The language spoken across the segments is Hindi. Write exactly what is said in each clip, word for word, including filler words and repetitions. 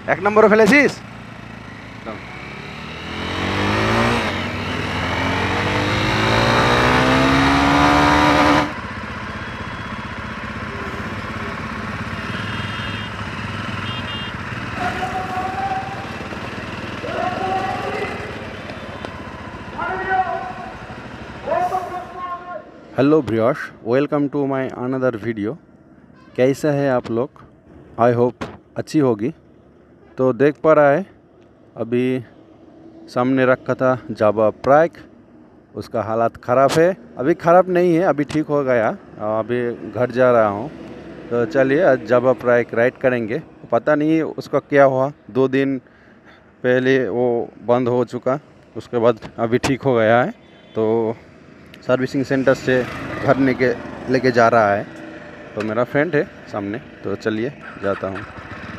এক নম্বরে ফেলেছিস? Hello viewers, welcome to my another video. कैसा है आप लोग? आई होप अच्छी होगी। तो देख पा रहा है अभी सामने रखा था जावा प्राइक, उसका हालात ख़राब है। अभी ख़राब नहीं है, अभी ठीक हो गया। अभी घर जा रहा हूँ। तो चलिए आज जावा प्राइक राइड करेंगे। पता नहीं उसका क्या हुआ, दो दिन पहले वो बंद हो चुका, उसके बाद अभी ठीक हो गया है। तो सर्विसिंग सेंटर से घर लेके लेके जा रहा है। तो मेरा फ्रेंड है सामने, तो चलिए जाता हूँ।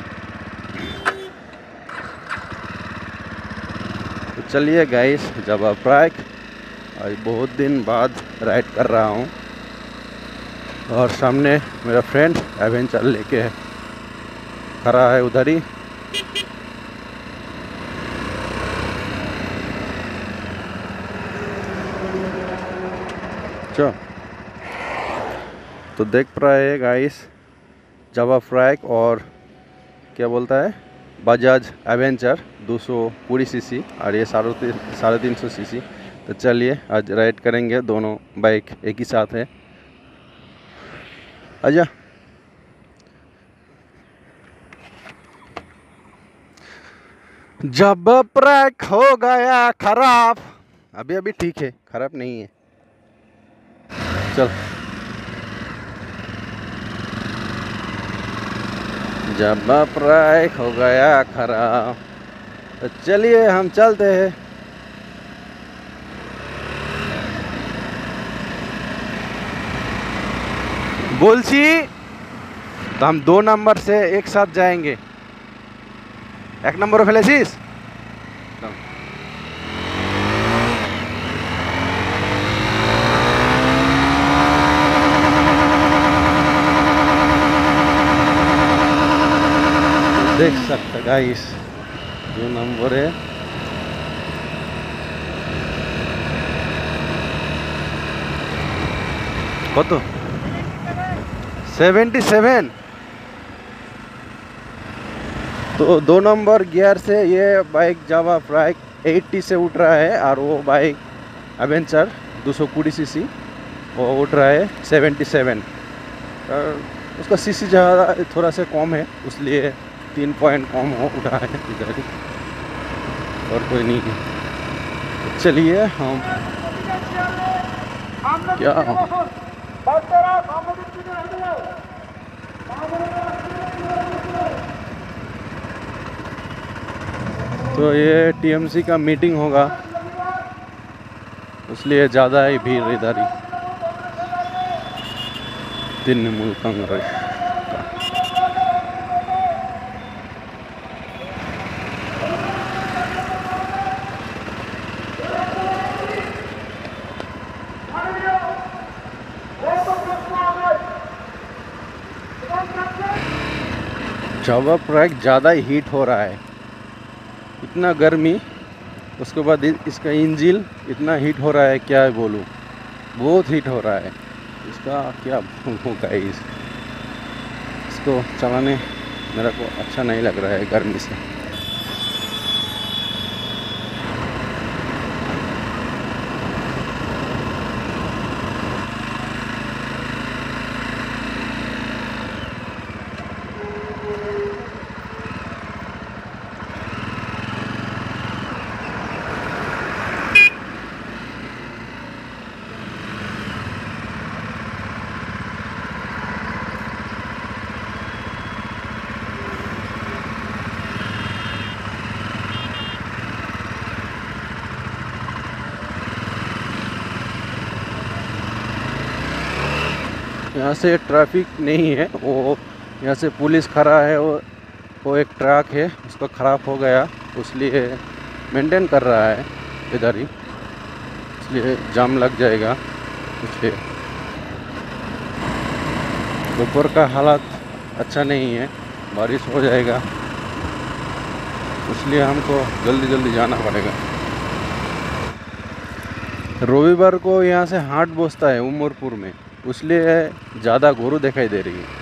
तो चलिए गाइस, जावा प्राइक आज बहुत दिन बाद राइड कर रहा हूँ और सामने मेरा फ्रेंड एवेंचर लेके खड़ा है उधर ही। तो देख रहा है गाइस जावा प्राइक और क्या बोलता है बजाज एवेंचर दो सौ पूरी सीसी और ये साढ़े तीन साढ़े तीन सौ सीसी। तो चलिए आज राइड करेंगे, दोनों बाइक एक ही साथ है। आजा। जावा प्राइक हो गया खराब, अभी अभी ठीक है, खराब नहीं है। चल जावा प्राइक हो गया खराब, तो चलिए हम चलते हैं। बोलছি तो हम दो नंबर से एक साथ जाएंगे। एक नंबर ফেলেছিস? देख सकते गाइस दो नंबर है। কত? Seventy seven. तो दो नंबर गियर से ये बाइक जावा प्राइक अस्सी से उठ रहा है और वो बाइक एवेंचर दो सौ बीस सीसी वो उठ रहा है सेवेंटी सेवन। और उसका सीसी ज़्यादा थोड़ा सा कम है, इसलिए तीन पॉइंट कम हो उठा है इधर ही, और कोई नहीं है। तो चलिए हम क्या तो ये टीएमसी का मीटिंग होगा, इसलिए ज़्यादा ही भीड़ इधर ही। तृणमूल कांग्रेस जावा प्राइक ज़्यादा ही हीट हो रहा है, इतना गर्मी, उसके बाद इसका इंजन इतना हीट हो रहा है, क्या बोलूँ, बहुत हीट हो रहा है। इसका क्या होगा, इस इसको चलाने मेरा को अच्छा नहीं लग रहा है गर्मी से। यहाँ से ट्रैफिक नहीं है, वो यहाँ से पुलिस खड़ा है, वो वो एक ट्रक है उसका ख़राब हो गया, इसलिए मेंटेन कर रहा है इधर ही, इसलिए जाम लग जाएगा। इसलिए दोपहर का हालात अच्छा नहीं है, बारिश हो जाएगा। इसलिए हमको जल्दी जल्दी जाना पड़ेगा। रविवार को यहाँ से हाट बसता है उमरपुर में, इसलिए ज़्यादा गोरू दिखाई दे रही है।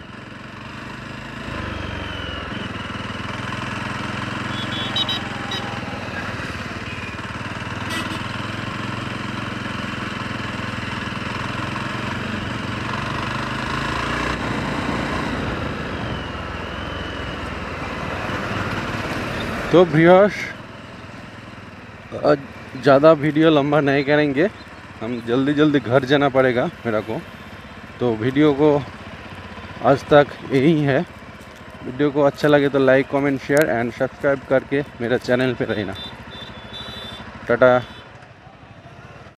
तो व्यूअर्स, ज़्यादा वीडियो लंबा नहीं करेंगे, हम जल्दी जल्दी घर जाना पड़ेगा मेरा को। तो वीडियो को आज तक यही है। वीडियो को अच्छा लगे तो like comment share and subscribe करके मेरा चैनल पे रहना। टाटा।